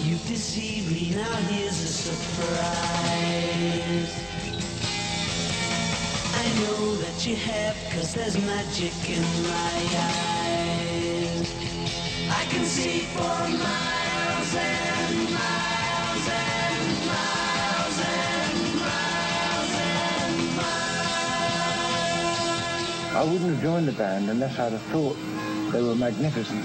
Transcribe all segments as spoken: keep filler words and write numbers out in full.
You deceived me, now here's a surprise. I know that you have, cause there's magic in my eyes. I can see for miles and miles and miles and miles and miles. I wouldn't have joined the band unless I'd have thought they were magnificent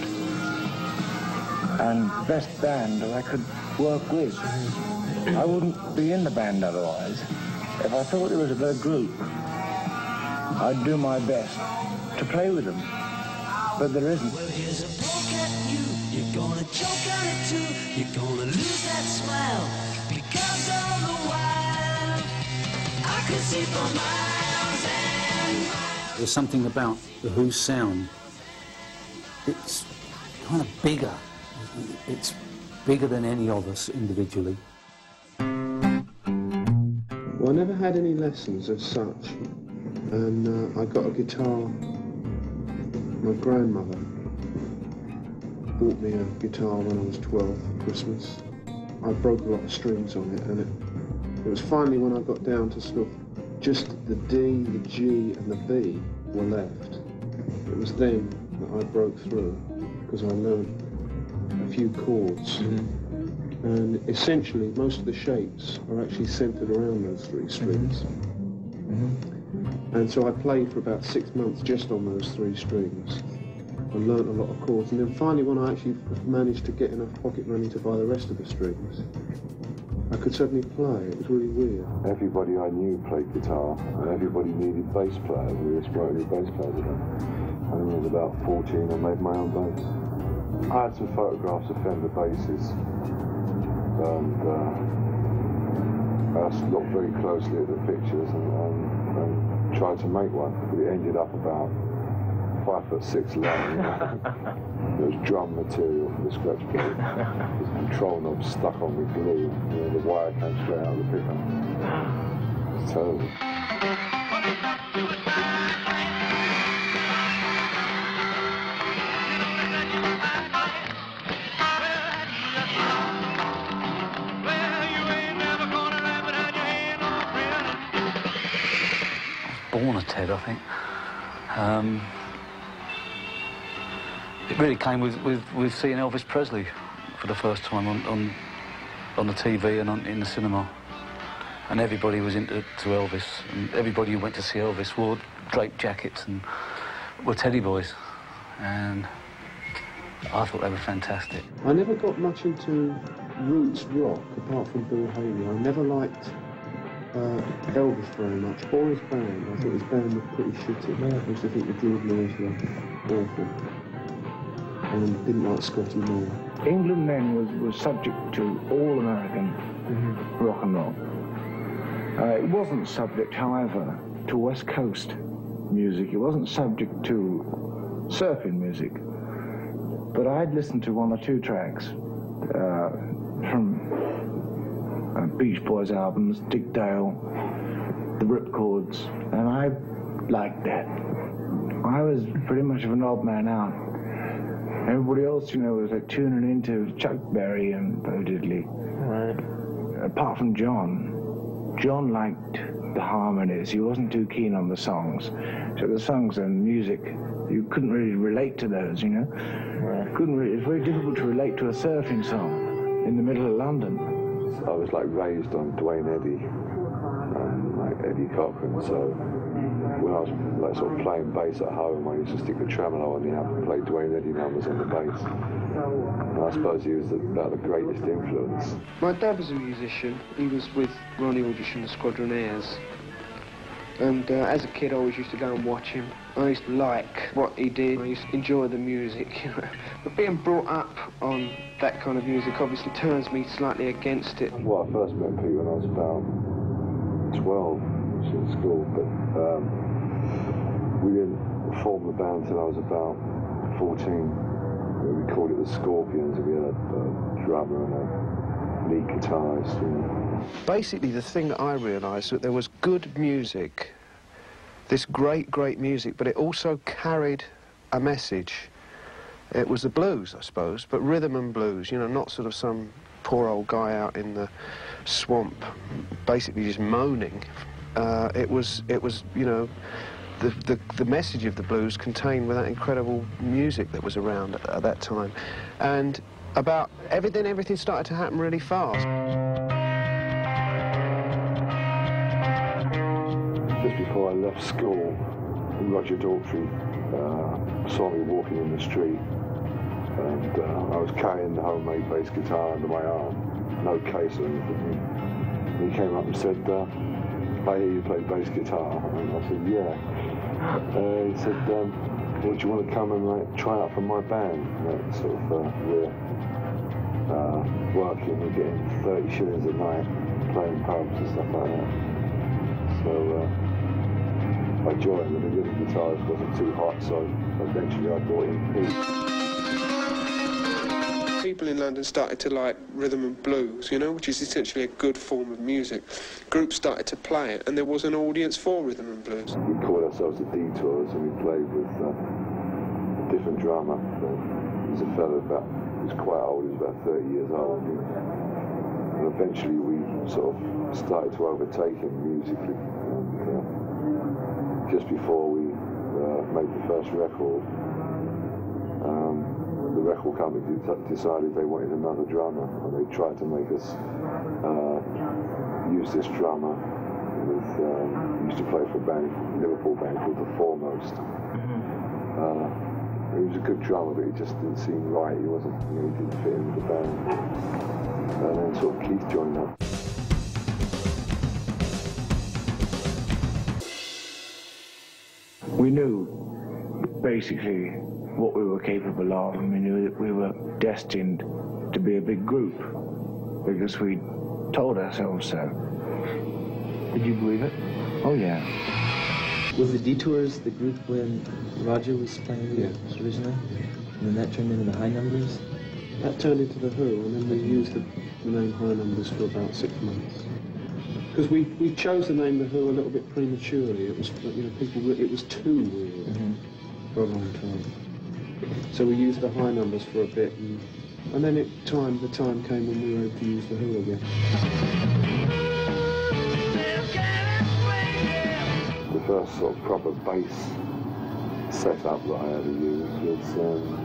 and the best band that I could work with. I wouldn't be in the band otherwise. If I thought it was a good group, I'd do my best to play with them, but there isn't. Well, here's a poke at you. You're gonna choke on it too. You're gonna lose that smile because all the while I could see for miles and miles. There's something about the Who's sound. It's kind of bigger. It's bigger than any of us individually. Well, I never had any lessons as such, and uh, I got a guitar. My grandmother bought me a guitar when I was twelve for Christmas. I broke a lot of strings on it, and it, it was finally when I got down to sort of just the D, the G, and the B were left. It was then that I broke through, because I learned a few chords. Mm-hmm. And essentially, most of the shapes are actually centered around those three strings. Mm-hmm. And so I played for about six months just on those three strings. I learnt a lot of chords, and then finally when I actually managed to get enough pocket money to buy the rest of the strings, I could suddenly play. It was really weird. Everybody I knew played guitar, and everybody needed bass players. We were supposed bass players again. And when I was about fourteen, I made my own bass. I had some photographs of Fender basses, and uh, I looked very closely at the pictures and, and, and tried to make one, but it ended up about five foot six long. It was drum material for the scratch plate. The control knob stuck on with glue. You know, the wire came straight out of the pickup. It's terrible. Born a Ted, I think. Um, it really came with, with, with seeing Elvis Presley for the first time on, on, on the T V and on, in the cinema. And everybody was into to Elvis, and everybody who went to see Elvis wore draped jackets and were teddy boys. And I thought they were fantastic. I never got much into roots rock, apart from Bill Haley. I never liked Uh, Elvis very much, or his band. I thought his band was pretty shitty. I used to think the Jordanaires were awful. And didn't like Scotty Moore. England then was, was subject to all American mm-hmm. rock and roll. Uh, it wasn't subject, however, to West Coast music. It wasn't subject to surfing music. But I'd listened to one or two tracks uh, from Uh, Beach Boys albums, Dick Dale, the Ripcords, and I liked that. I was pretty much of an odd man out. Everybody else, you know, was like tuning into Chuck Berry and Bo Diddley. Right. Apart from John. John liked the harmonies. He wasn't too keen on the songs. So the songs and music, you couldn't really relate to those, you know. Right. Couldn't really, it's very difficult to relate to a surfing song in the middle of London. I was like raised on Dwayne Eddy and like Eddie Cochran, so when I was like sort of playing bass at home, I used to stick the tremolo on the amp and play Dwayne Eddy numbers on the bass. And I suppose he was the, about the greatest influence. My dad was a musician. He was with Ronnie Aldrich and the Squadronaires. And uh, as a kid, I always used to go and watch him. I used to like what he did. I used to enjoy the music, you know. But being brought up on that kind of music obviously turns me slightly against it. Well, I first met Pete when I was about twelve, which was in school, but um, we didn't form the band until I was about fourteen. We called it the Scorpions, and we had a, a drummer and a lead guitarist. You know. Basically, the thing that I realised was that there was good music, this great, great music, but it also carried a message. It was the blues, I suppose, but rhythm and blues, you know, not sort of some poor old guy out in the swamp, basically just moaning. Uh, it was, it was, you know, the, the the message of the blues contained with that incredible music that was around at, at that time, and about everything. Everything started to happen really fast. Just before I left school, Roger Daltrey uh, saw me walking in the street, and uh, I was carrying the homemade bass guitar under my arm, no case or anything. And he came up and said, uh, I hear you play bass guitar. And I said, yeah. Uh, he said, um, well, do you want to come and like, try out for my band? Like, sort of, uh, we're uh, working, we're getting thirty shillings a night, playing pubs and stuff like that. So uh, I joined, and the rhythm guitarist wasn't too hot, so eventually I brought in Pete. People in London started to like rhythm and blues, you know, which is essentially a good form of music. Groups started to play it, and there was an audience for rhythm and blues. We called ourselves the Detours, and we played with uh, a different drummer. There was a fellow about, he was quite old, he was about thirty years old. And eventually we sort of started to overtake him musically. And uh, just before we uh, made the first record, um, the record company decided they wanted another drummer, and they tried to make us uh, use this drummer. With, um, used to play for a band, Liverpool band called The Foremost. Mm-hmm. uh, he was a good drummer, but he just didn't seem right. He wasn't, you know, he didn't fit in with the band. And then sort of Keith joined up. We knew basically what we were capable of, and we knew that we were destined to be a big group because we told ourselves so. Did you believe it? Oh, yeah. Was the Detours the group when Roger was playing yeah. originally? And then that turned into the High Numbers? That turned into the Who, and then we used the, the name High Numbers for about six months. Because we, we chose the name The Who a little bit prematurely. It was, you know, people, it was too weird mm-hmm. for a long time. So we used the High Numbers for a bit, and, and then it time the time came when we were able to use The Who again. The first sort of proper bass setup that I ever used was um,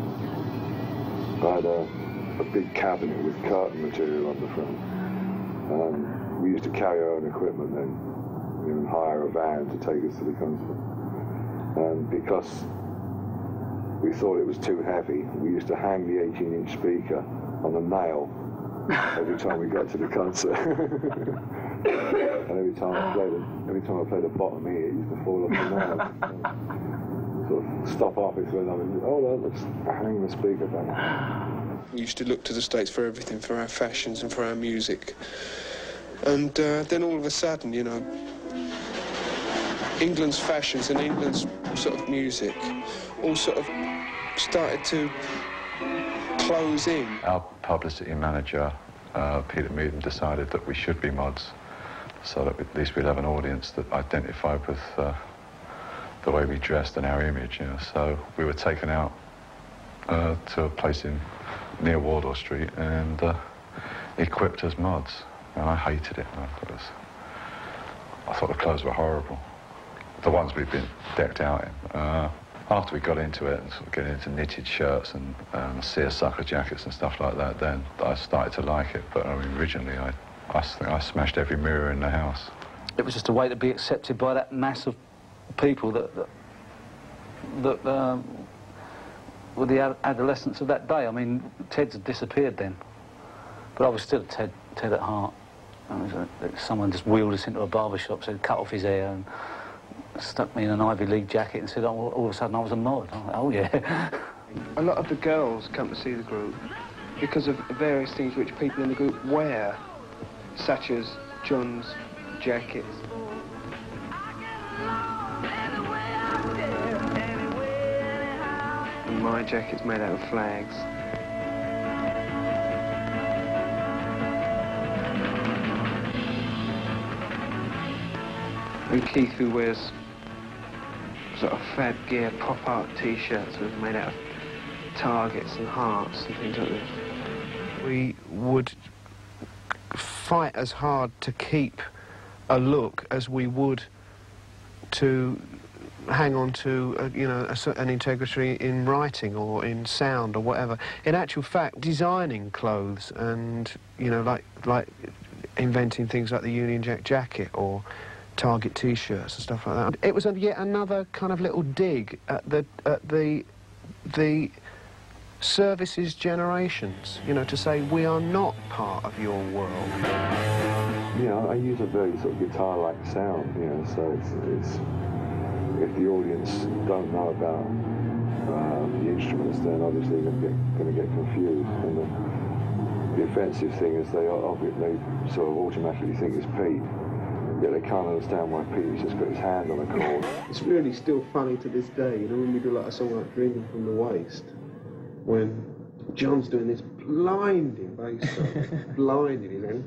I had a, a big cabinet with curtain material on the front. Um, we used to carry our own equipment then, you know, and hire a van to take us to the concert. And because we thought it was too heavy, we used to hang the eighteen inch speaker on a nail every time we got to the concert. And every time I played the, every time I played the bottom here, it used to fall off the nail. Sort of stop off it when I was, hold on, let's hang the speaker back. We used to look to the States for everything, for our fashions and for our music. And uh, then all of a sudden, you know, England's fashions and England's sort of music all sort of started to close in. Our publicity manager, uh, Peter Meaden, decided that we should be mods, so that at least we'd have an audience that identified with uh, the way we dressed and our image, you know. So we were taken out uh, to a place in near Wardour Street and uh, equipped as mods, and I hated it. I thought, it was, I thought the clothes were horrible, the ones we'd been decked out in. Uh, after we got into it and sort of getting into knitted shirts and um, seersucker jackets and stuff like that, then I started to like it. But I mean, originally I, I think I smashed every mirror in the house. It was just a way to be accepted by that mass of people that that, that um, were the ad adolescents of that day. I mean, Ted's had disappeared then, but I was still Ted, Ted at heart. I was, uh, someone just wheeled us into a barber shop, said cut off his hair, and stuck me in an Ivy League jacket and said, oh, all of a sudden I was a mod. I'm like, oh, yeah. A lot of the girls come to see the group because of various things which people in the group wear, such as John's jackets. And my jacket's made out of flags. And Keith, who wears sort of fad gear pop art t-shirts made out of targets and hearts and things like this. We would fight as hard to keep a look as we would to hang on to, uh, you know, a, an integrity in writing or in sound or whatever. In actual fact, designing clothes and, you know, like like inventing things like the Union Jack jacket or Target T-shirts and stuff like that. It was a, yet another kind of little dig at the at the the services generations, you know, to say we are not part of your world. Yeah, I use a very sort of guitar-like sound, you know, so it's, it's if the audience don't know about uh, the instruments, then obviously they're going to get confused. And the, the offensive thing is they, they sort of automatically think it's Pete, yet they can't understand why Pete's just got his hand on a chord. It's really still funny to this day, you know, when we do like a song like Dreaming from the Waist, when John's doing this blinding bass song, blinding, you know,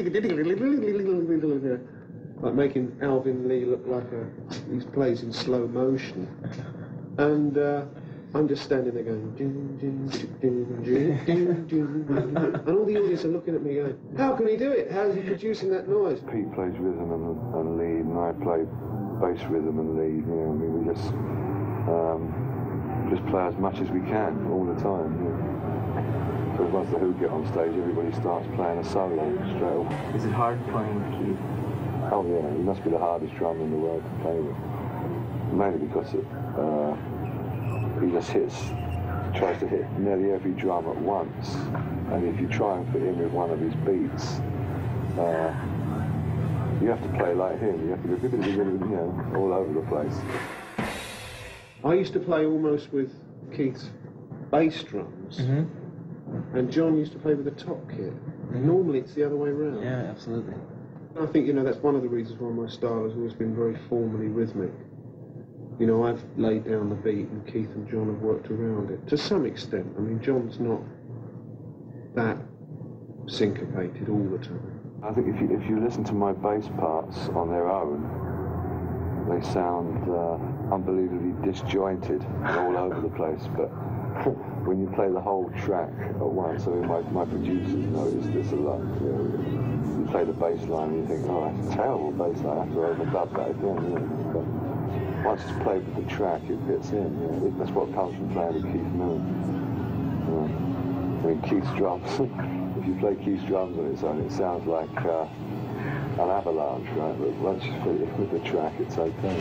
like making Alvin Lee look like a, he plays in slow motion. And uh, I'm just standing there going, dun, dun, dun, dun, dun, dun, dun, and all the audience are looking at me going, how can he do it? How is he producing that noise? Pete plays rhythm and, and lead, and I play bass rhythm and lead, you know, I mean, we just, um, just play as much as we can all the time. You know. So once the Who get on stage, everybody starts playing a solo straight away. Is it hard playing with Keith? Oh yeah, he must be the hardest drummer in the world to play with. Mainly because it, uh, he just hits, tries to hit nearly every drum at once, and if you try and fit in with one of his beats, uh, you have to play like him. You have to go, you know, all over the place. I used to play almost with Keith's bass drums, mm-hmm. and John used to play with the top kit. Mm-hmm. Normally it's the other way around. Yeah, absolutely. I think, you know, that's one of the reasons why my style has always been very formally rhythmic. You know, I've laid down the beat and Keith and John have worked around it, to some extent. I mean, John's not that syncopated all the time. I think if you, if you listen to my bass parts on their own, they sound uh, unbelievably disjointed and all over the place, but when you play the whole track at once, I mean, my, my producers notice this a lot. You know, you play the bass line and you think, oh, that's a terrible bass line, I have to overdub that again. You know? But once it's played with the track, it fits in. You know? That's what comes from playing with Keith Moon. You know? I mean, Keith's drums, if you play Keith's drums on its own, it sounds like uh, an avalanche, right? But once you put it with the track, it's okay.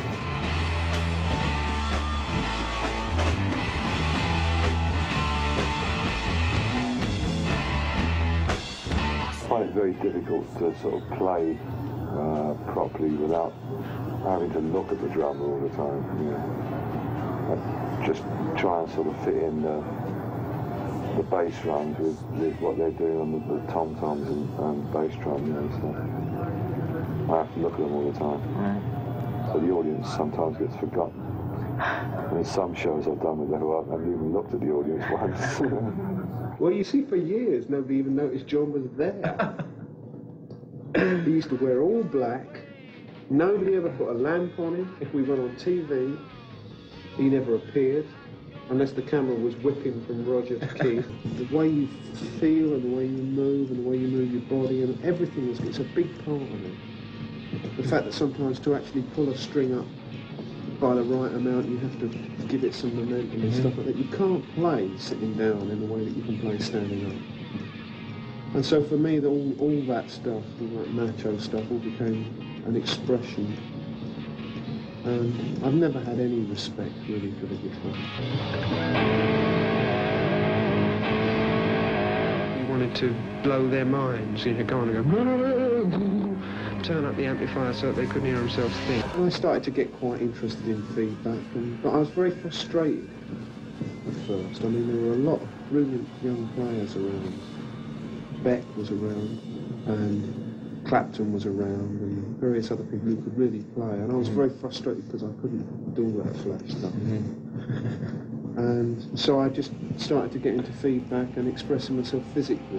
I find it very difficult to sort of play uh, properly without having to look at the drummer all the time. You know? I just try and sort of fit in the, the bass runs with, with what they're doing on the, the tom-toms and um, bass drum, you know, so I have to look at them all the time. Mm. So the audience sometimes gets forgotten. And in some shows I've done with the Who, I haven't even looked at the audience once. Well, you see, for years, nobody even noticed John was there. He used to wear all black. Nobody ever put a lamp on him. If we went on T V, he never appeared, unless the camera was whipping from Roger to Keith. The way you feel and the way you move and the way you move your body and everything, is, it's a big part of it. The fact that sometimes to actually pull a string up by the right amount, you have to give it some momentum and mm-hmm. stuff like that. You can't play sitting down in the way that you can play standing up. And so for me, the, all, all that stuff, all that macho stuff, all became an expression. And I've never had any respect, really, for the guitar. You wanted to blow their minds, you know, go on and go, turn up the amplifier so that they couldn't hear themselves think. And I started to get quite interested in feedback, and, but I was very frustrated at first. I mean, there were a lot of brilliant young players around. Beck was around, and Clapton was around, and various other people who could really play, and I was very frustrated because I couldn't do all that flash stuff. Mm-hmm. And so I just started to get into feedback and expressing myself physically.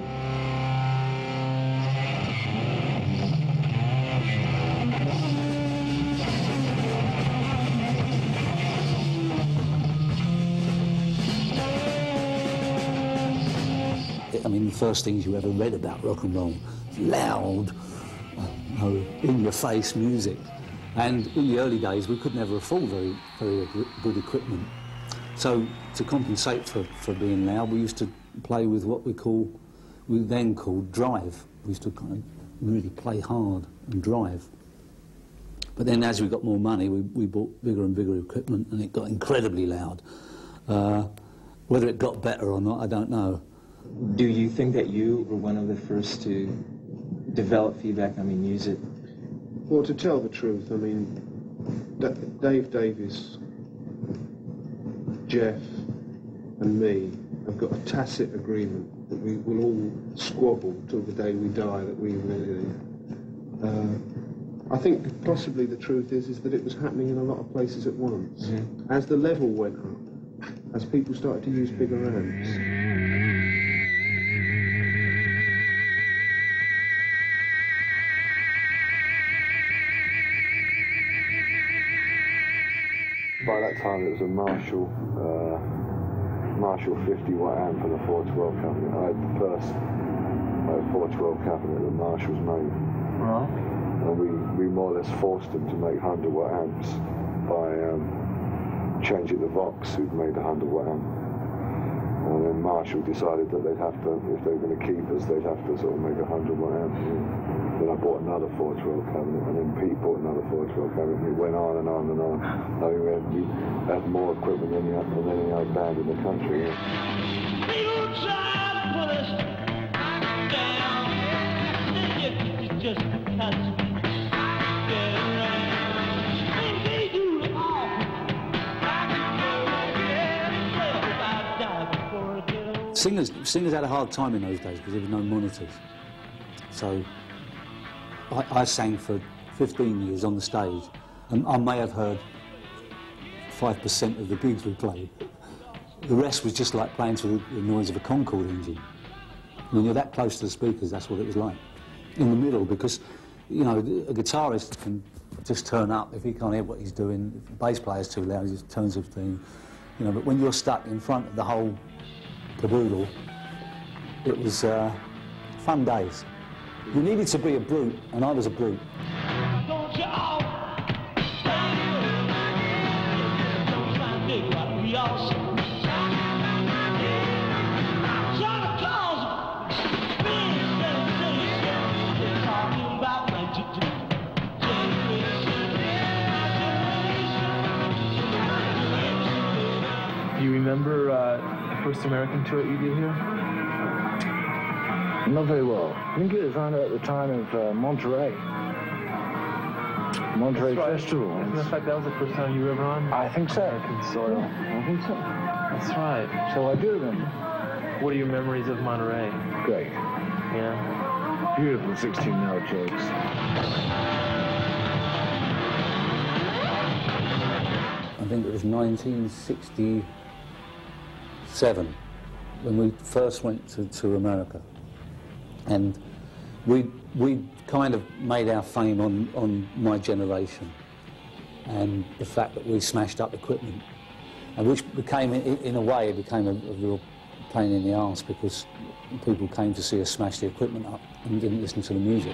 I mean, the first things you ever read about rock and roll, loud, uh, in-your-face music. And in the early days, we could never afford very, very good equipment. So to compensate for, for being loud, we used to play with what we call, we then called drive. We used to kind of really play hard and drive. But then as we got more money, we, we bought bigger and bigger equipment, and it got incredibly loud. Uh, whether it got better or not, I don't know. Do you think that you were one of the first to develop feedback, I mean, use it? Well, to tell the truth, I mean, D Dave Davis, Jeff and me have got a tacit agreement that we will all squabble till the day we die that we invented it. Uh, I think possibly the truth is, is that it was happening in a lot of places at once. Mm-hmm. As the level went up, as people started to use bigger amps. By that time it was a Marshall, uh, Marshall fifty watt amp and a four twelve cabinet. I had the first uh, four twelve cabinet that Marshall's made. Right. And we, we more or less forced them to make one hundred watt amps by um, changing the Vox, who'd made a one hundred watt amp. And then Marshall decided that they'd have to, if they were going to keep us, they'd have to sort of make a one hundred watt amp. Then I bought another four twelve cabinet, and then Pete bought another four twelve cabinet, and it went on and on and on. I mean, we had, we had more equipment than any, than any other band in the country. People try to put us down, just because we get around. And they do it all. Singers, singers had a hard time in those days because there were no monitors. So I, I sang for fifteen years on the stage, and I may have heard five percent of the gigs we played. The rest was just like playing to the noise of a Concorde engine. When you're that close to the speakers, that's what it was like. In the middle, because, you know, a guitarist can just turn up if he can't hear what he's doing. If the bass player's too loud, he just turns the thing. You know, but when you're stuck in front of the whole caboodle, it was uh, fun days. You needed to be a brute, and I was a brute. Don't you all stand here. Don't try to dig what we all say. Santa Claus, big sensation. They're talking about ninety-two. Do you remember uh, the first American tour you did here? Not very well. I think it was around at the time of uh, Monterey. Monterey Right. Festival. As a matter of fact, that was the first time you were ever on I think so. American soil. Yeah, I think so. That's right. So I do remember. What are your memories of Monterey? Great. Yeah. Beautiful sixteen note shakes. I think it was nineteen sixty-seven when we first went to, to America, and we we kind of made our fame on, on My Generation and the fact that we smashed up equipment, and which became, in, in a way, it became a, a real pain in the arse because people came to see us smash the equipment up and didn't listen to the music.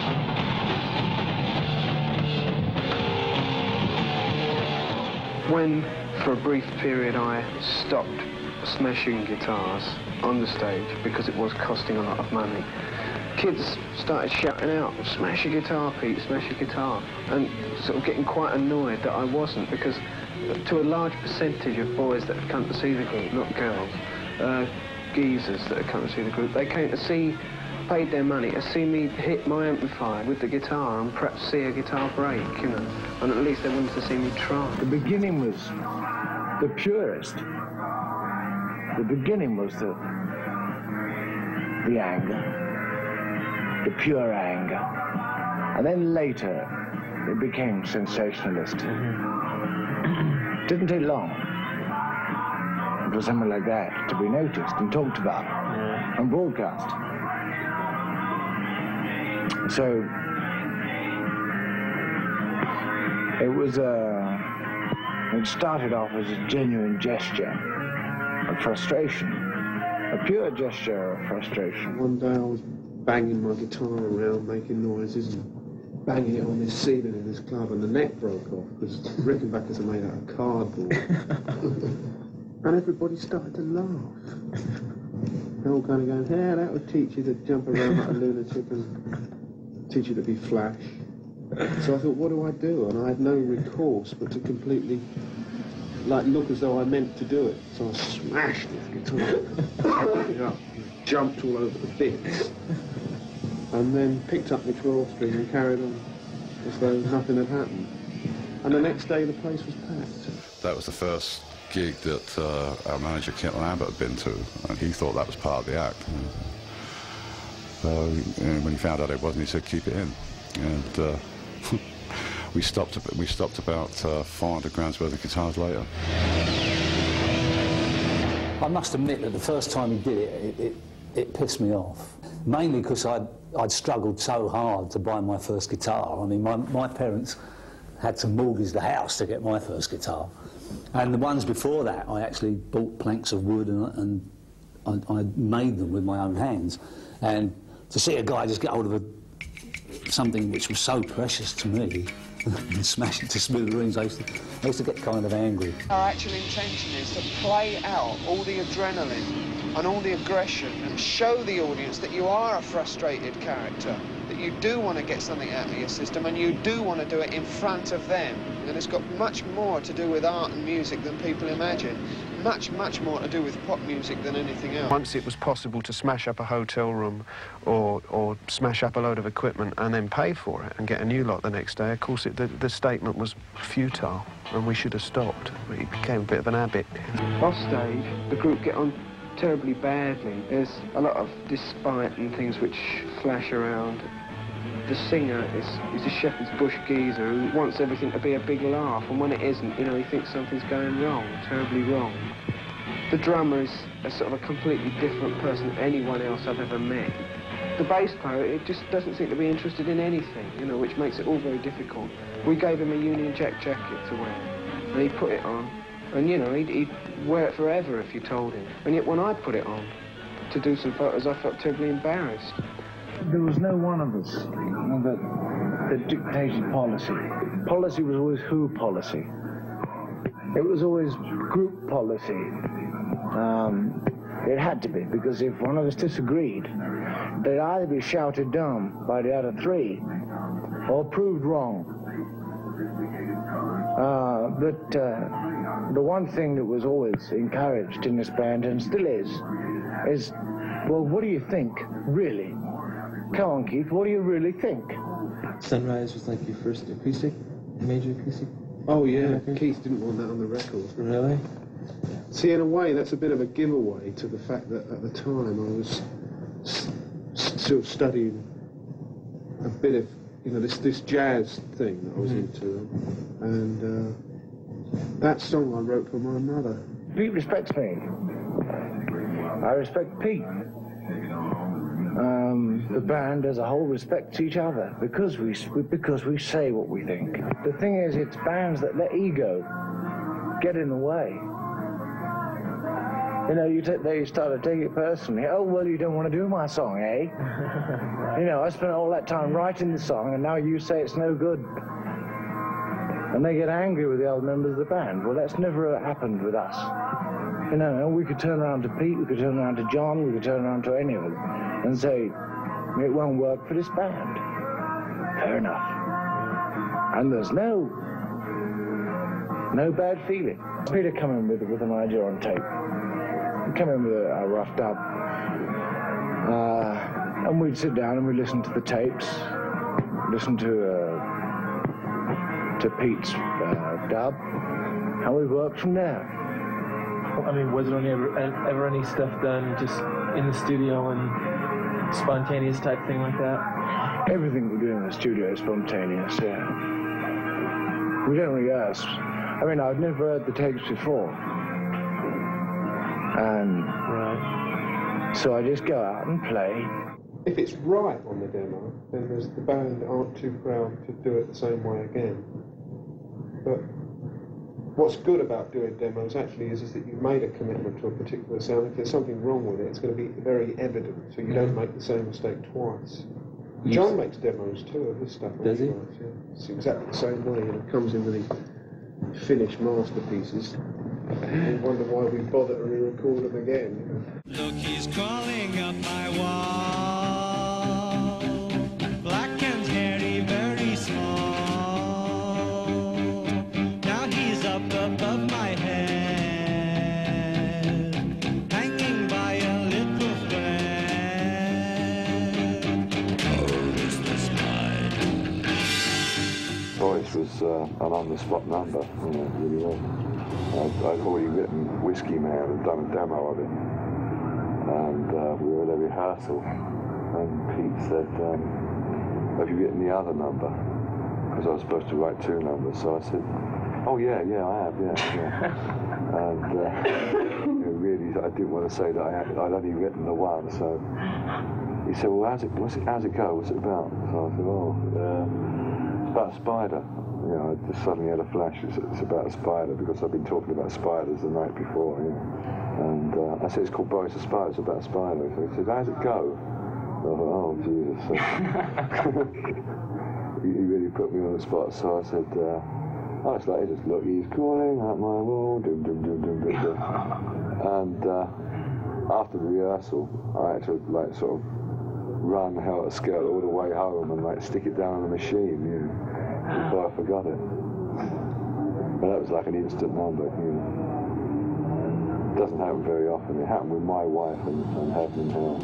When, for a brief period, I stopped smashing guitars on the stage because it was costing a lot of money, kids started shouting out, "Smash your guitar, Pete, smash your guitar," and sort of getting quite annoyed that I wasn't, because to a large percentage of boys that had come to see the group, not girls, uh, geezers that had come to see the group, they came to see, paid their money to see me hit my amplifier with the guitar and perhaps see a guitar break, you know, and at least they wanted to see me try. The beginning was the purest. The beginning was the, the anger, the pure anger. And then later, it became sensationalist. Mm-hmm. Didn't take long for something like that to be noticed and talked about, yeah, and broadcast. So, it was a, it started off as a genuine gesture of frustration A pure gesture of frustration. One day I was banging my guitar around, making noises, and banging it on this ceiling in this club, and the neck broke off because Rickenbackers are made out of cardboard. And everybody started to laugh. They're all kind of going, yeah, that would teach you to jump around like a lunatic and teach you to be flash. So I thought, what do I do? And I had no recourse but to completely, like, look as though I meant to do it. So I smashed this guitar, picked it up, jumped all over the bits, and then picked up the twelve string and carried on as though nothing had happened. And the next day the place was packed. That was the first gig that uh, our manager Kit Lambert had been to, and he thought that was part of the act. So and when he found out it wasn't, he said, keep it in. And uh, we stopped we stopped about uh, four hundred grams worth of guitars later. I must admit that the first time he did it, it, it, it pissed me off. Mainly because I'd, I'd struggled so hard to buy my first guitar. I mean, my, my parents had to mortgage the house to get my first guitar. And the ones before that, I actually bought planks of wood and, and I, I made them with my own hands. And to see a guy just get hold of a, something which was so precious to me and smash it to smithereens, I used to, I used to get kind of angry. Our actual intention is to play out all the adrenaline and all the aggression and show the audience that you are a frustrated character, that you do want to get something out of your system and you do want to do it in front of them. And it's got much more to do with art and music than people imagine. Much, much more to do with pop music than anything else. Once it was possible to smash up a hotel room or, or smash up a load of equipment and then pay for it and get a new lot the next day, of course it, the, the statement was futile and we should have stopped. It became a bit of an habit. Off stage, the group get on terribly badly. There's a lot of despite and things which flash around. The singer is, is a shepherd's bush geezer who wants everything to be a big laugh, and when it isn't, you know, he thinks something's going wrong, terribly wrong. The drummer is a sort of a completely different person than anyone else I've ever met. The bass player, it just doesn't seem to be interested in anything, you know, which makes it all very difficult. We gave him a Union Jack jacket to wear, and he put it on, and, you know, he'd, he'd wear it forever if you told him. And yet when I put it on to do some photos, I felt terribly embarrassed. There was no one of us that, that dictated policy. Policy was always who policy. It was always group policy. Um, it had to be, because if one of us disagreed, they'd either be shouted down by the other three or proved wrong. Uh, but uh, the one thing that was always encouraged in this band, and still is, is, well, what do you think, really? Come on, Keith, what do you really think? Sunrise was like your first acoustic, major acoustic? Oh, yeah, Keith didn't want that on the record. Really? See, in a way, that's a bit of a giveaway to the fact that at the time I was s still studying a bit of, you know, this, this jazz thing that I was mm-hmm. into. And uh, that song I wrote for my mother. Pete respects me. I respect Pete. Um, the band as a whole respects each other because we because we say what we think. The thing is, it's bands that let ego get in the way. You know, you they start to take it personally. Oh, well, you don't want to do my song, eh? You know, I spent all that time writing the song, and now you say it's no good. And they get angry with the other members of the band. Well, that's never happened with us. You know, we could turn around to Pete, we could turn around to John, we could turn around to any of them and say, it won't work for this band. Fair enough. And there's no, no bad feeling. Peter come in with, with an idea on tape. He'd come in with a, a rough dub. Uh, and we'd sit down and we'd listen to the tapes, listen to, uh, to Pete's uh, dub, and we'd work from there. I mean, was there ever, ever any stuff done just in the studio and spontaneous type thing like that? Everything we do in the studio is spontaneous, yeah. We don't rehearse. I mean, I've never heard the tapes before. And right. So I just go out and play. If it's right on the demo, then there's, the band aren't too proud to do it the same way again. But what's good about doing demos actually is, is that you've made a commitment to a particular sound. If there's something wrong with it, it's going to be very evident, so you don't make the same mistake twice. Yes. John makes demos too of his stuff. Does he? Yeah. It's exactly the same way, and it comes in with these finished masterpieces. You wonder why we bother to re-record them again. You know? Look, he's crawling up my wall, black and hairy, very small. Now he's up above my head, hanging by a little thread. Oh, is this mine? Voice was uh, an on-the-spot number, you know, really well. I'd, I'd already written Whiskey Man and done a demo of it. And uh, we were at a rehearsal, and Pete said, um, have you written the other number? Because I was supposed to write two numbers. So I said, oh yeah, yeah, I have, yeah, yeah. And uh, you know, really, I didn't want to say that I had, I'd only written the one, so he said, well, how's it, what's it, how's it go? What's it about? So I said, oh, uh, it's about a spider. You know, I just suddenly had a flash, it's, it's about a spider, because I've been talking about spiders the night before, you know. And uh, I said, it's called Boris the Spider, it's about a spider. So he said, how's it go? So I thought, oh, Jesus. So he, he really put me on the spot. So I said, uh, oh, it's like, just look, he's crawling up my wall, dum, dum, dum, dum, dum, dum. And uh, after the rehearsal, I had to, like, sort of run helter-skelter all the way home and, like, stick it down on the machine, you know, before I forgot it. But that was like an instant number, you know. It doesn't happen very often. It happened with my wife and, and Heaven and Hell.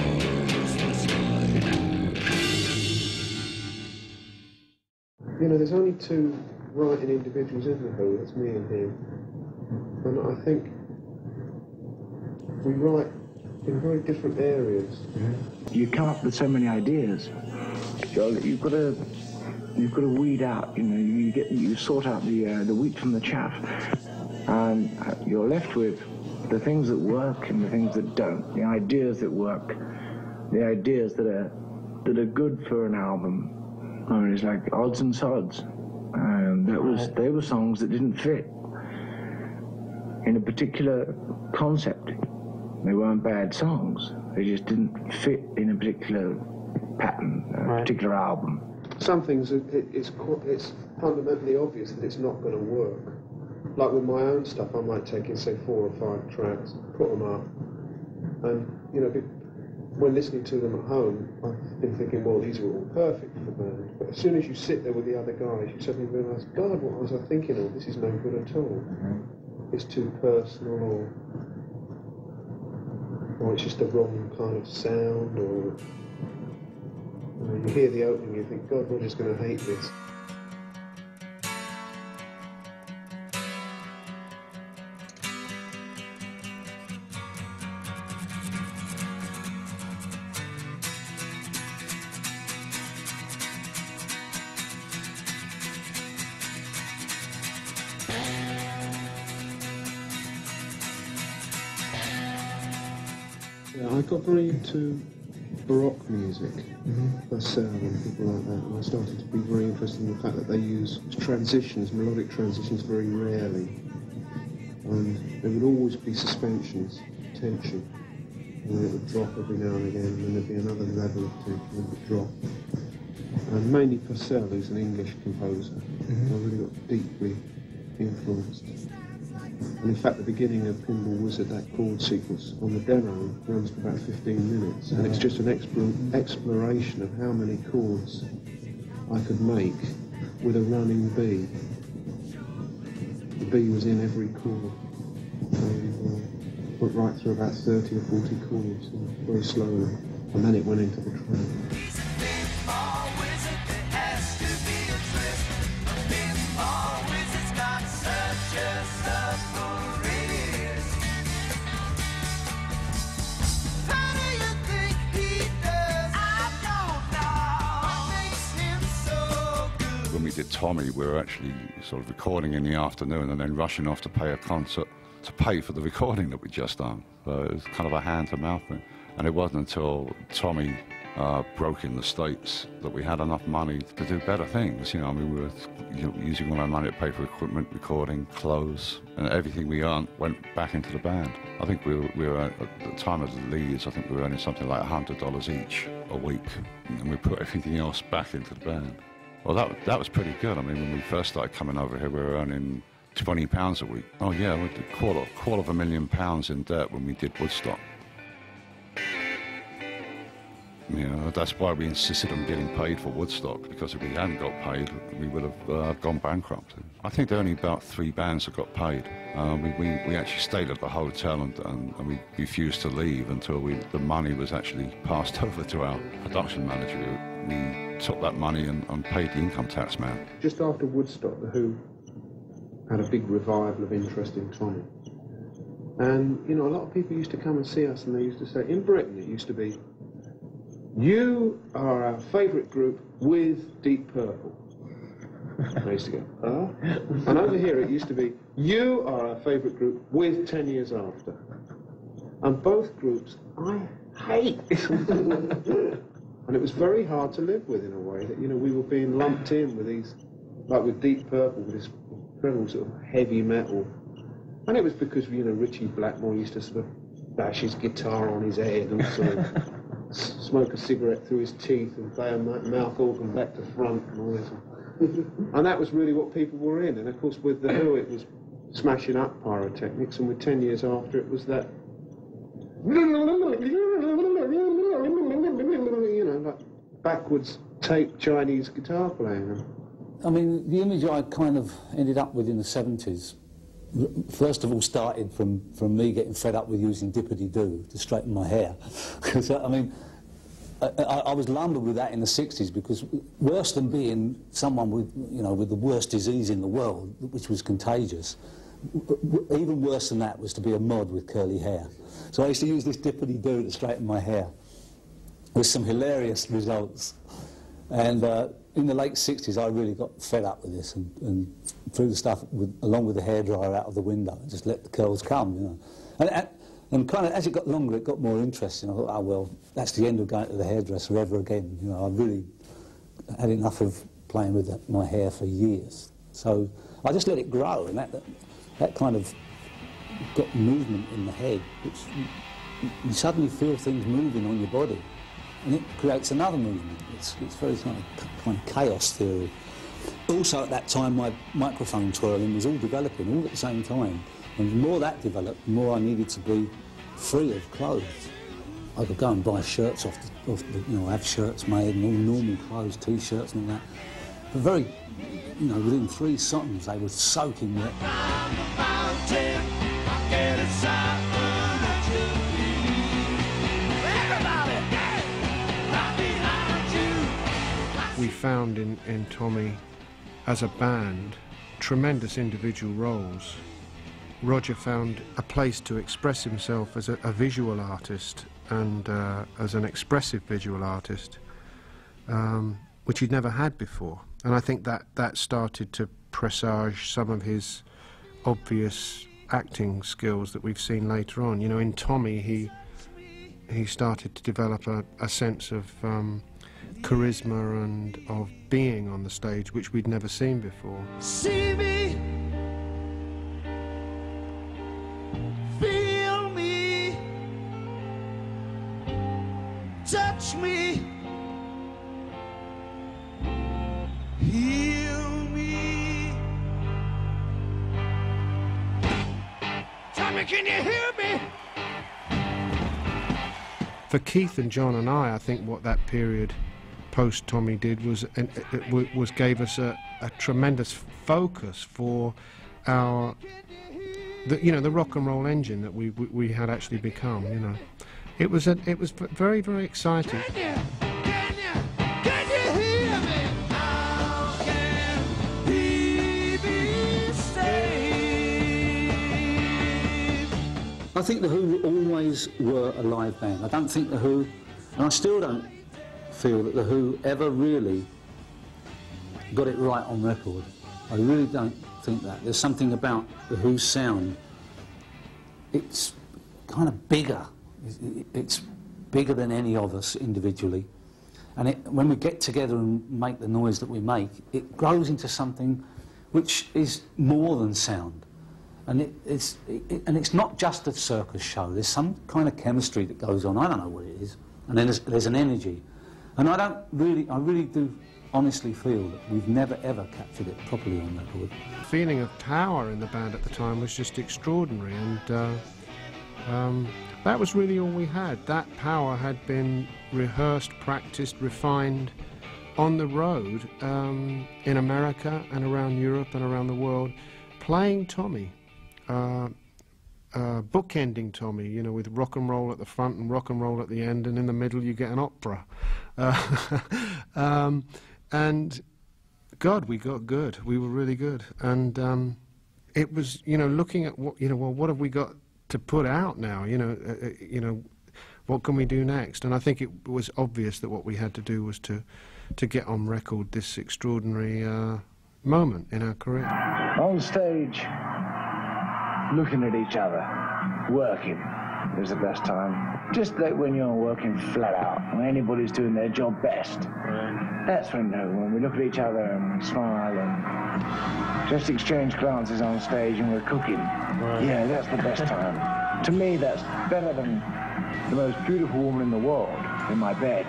You know, there's only two writing individuals in the Who, it's me and him. And I think we write in very different areas. You come up with so many ideas. You've got to, you've got to weed out. You know, you get, you sort out the uh, the wheat from the chaff, and you're left with the things that work and the things that don't. The ideas that work, the ideas that are that are good for an album. I mean, it's like odds and sods. And that was they were songs that didn't fit in a particular concept. They weren't bad songs. They just didn't fit in a particular pattern, a right. particular album. Some things, it, it's, it's fundamentally obvious that it's not going to work. Like with my own stuff, I might take in, say, four or five tracks, put them up, and, you know, when listening to them at home, I've been thinking, well, these are all perfect for the band. But as soon as you sit there with the other guys, you suddenly realise, God, what was I thinking of? This is no good at all. Mm-hmm. It's too personal, or... or it's just the wrong kind of sound, or you know, you hear the opening, you think, God, Roger's going to hate this. Yeah, I got very into Baroque music, mm-hmm. Purcell and people like that, and I started to be very interested in the fact that they use transitions, melodic transitions, very rarely. And there would always be suspensions, tension, and then it would drop every now and again, and then there'd be another level of tension, and it would drop. And mainly Purcell, who's an English composer, mm-hmm. I really got deeply influenced. And in fact, the beginning of Pinball Wizard, that chord sequence on the demo, runs for about fifteen minutes. And it's just an explore, exploration of how many chords I could make with a running B. The B was in every chord. So uh, went right through about thirty or forty chords, very slowly. And then it went into the track. Did Tommy, we were actually sort of recording in the afternoon and then rushing off to pay a concert to pay for the recording that we'd just done. So it was kind of a hand-to-mouth thing. And it wasn't until Tommy uh, broke in the States that we had enough money to do better things. You know, I mean, we were you know, using all our money to pay for equipment, recording, clothes, and everything we earned went back into the band. I think we were, we were at the time of the leads, I think we were earning something like one hundred dollars each a week, and we put everything else back into the band. Well, that, that was pretty good. I mean, when we first started coming over here, we were earning twenty pounds a week. Oh yeah, we did quarter, quarter of a million pounds in debt when we did Woodstock. You know, that's why we insisted on getting paid for Woodstock, because if we hadn't got paid, we would have uh, gone bankrupt. I think there are only about three bands that got paid. Uh, we, we, we actually stayed at the hotel and, and, and we refused to leave until we, the money was actually passed over to our production manager. We took that money and, and paid the income tax man. Just after Woodstock, The Who had a big revival of interest in Tommy. And, you know, a lot of people used to come and see us and they used to say, in Britain it used to be, you are our favourite group with Deep Purple. I used to go, huh? And over here it used to be, you are our favourite group with ten years after. And both groups I hate. And it was very hard to live with in a way that, you know, we were being lumped in with these, like with Deep Purple, with this incredible sort of heavy metal. And it was because, you know, Richie Blackmore used to sort of bash his guitar on his head and sort of smoke a cigarette through his teeth and play a mouth organ back to front and all this. And that was really what people were in. And of course with The Who it was smashing up pyrotechnics, and with ten years after it was that, you know, like backwards tape Chinese guitar playing. I mean, the image I kind of ended up with in the seventies, first of all started from, from me getting fed up with using dippity-doo to straighten my hair. Because, I mean, I, I, I was lumbered with that in the sixties, because worse than being someone with, you know, with the worst disease in the world, which was contagious, even worse than that was to be a mod with curly hair. So I used to use this dippity-doo to straighten my hair, with some hilarious results. And uh, in the late sixties, I really got fed up with this and, and threw the stuff with, along with the hairdryer out of the window and just let the curls come, you know. And, and, and kind of as it got longer, it got more interesting. I thought, oh well, that's the end of going to the hairdresser ever again. You know, I really had enough of playing with that, my hair for years. So I just let it grow, and that that, that kind of got movement in the head, which you, you suddenly feel things moving on your body. And it creates another movement. It's, it's very kind of, kind of chaos theory. Also at that time my microphone twirling was all developing, all at the same time. And the more that developed, the more I needed to be free of clothes. I could go and buy shirts off the, off the you know, have shirts made and all normal clothes, T-shirts and all that. But very, you know, within three songs they were soaking wet. We found in, in Tommy, as a band, tremendous individual roles. Roger found a place to express himself as a, a visual artist and uh, as an expressive visual artist, um, which he'd never had before. And I think that, that started to presage some of his obvious acting skills that we've seen later on. You know, in Tommy, he, he started to develop a, a sense of um, charisma and of being on the stage, which we'd never seen before. See me, feel me, touch me, heal me. Tommy, can you hear me? For Keith and John and I, I think what that period post Tommy did was uh, was gave us a, a tremendous focus for our, the, you know, the rock and roll engine that we, we we had actually become. You know, it was a, it was very very exciting. Can you, can you, can you hear me? How can we be saved? I think The Who always were a live band. I don't think The Who, and I still don't feel that The Who ever really got it right on record. I really don't think that. There's something about The Who's sound, it's kind of bigger. It's bigger than any of us individually. And it, when we get together and make the noise that we make, it grows into something which is more than sound. And, it, it's, it, and it's not just a circus show. There's some kind of chemistry that goes on. I don't know what it is. And then there's, there's an energy. And I don't really, I really do honestly feel that we've never, ever captured it properly on record. The feeling of power in the band at the time was just extraordinary. And uh, um, that was really all we had. That power had been rehearsed, practiced, refined on the road um, in America and around Europe and around the world, playing Tommy, uh, uh, bookending Tommy, you know, with rock and roll at the front and rock and roll at the end, and in the middle you get an opera. Uh, um, and God, we got good. We were really good. And um, it was, you know, looking at what, you know, well, what have we got to put out now, you know, uh, you know, what can we do next? And I think it was obvious that what we had to do was to, to get on record this extraordinary uh, moment in our career. On stage, looking at each other, working is the best time. Just like when you're working flat out, when anybody's doing their job best. Right. That's when, you know, when we look at each other and we smile and just exchange glances on stage and we're cooking. Right. Yeah, that's the best time. To me, that's better than the most beautiful woman in the world in my bed.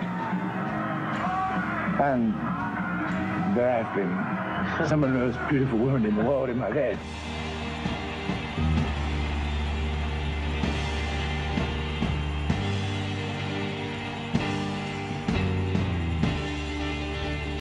And there have been some of the most beautiful women in the world in my bed.